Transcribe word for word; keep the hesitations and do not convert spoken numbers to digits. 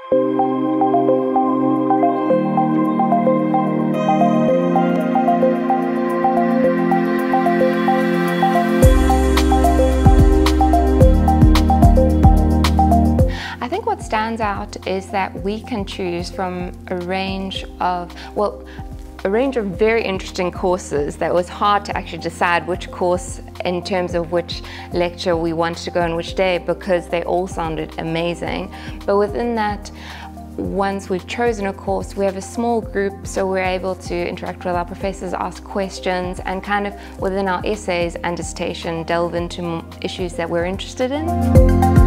I think what stands out is that we can choose from a range of, well, a range of very interesting courses that was hard to actually decide which course in terms of which lecture we wanted to go on which day, because they all sounded amazing. But within that, once we've chosen a course, we have a small group, so we're able to interact with our professors, ask questions, and kind of within our essays and dissertation delve into issues that we're interested in.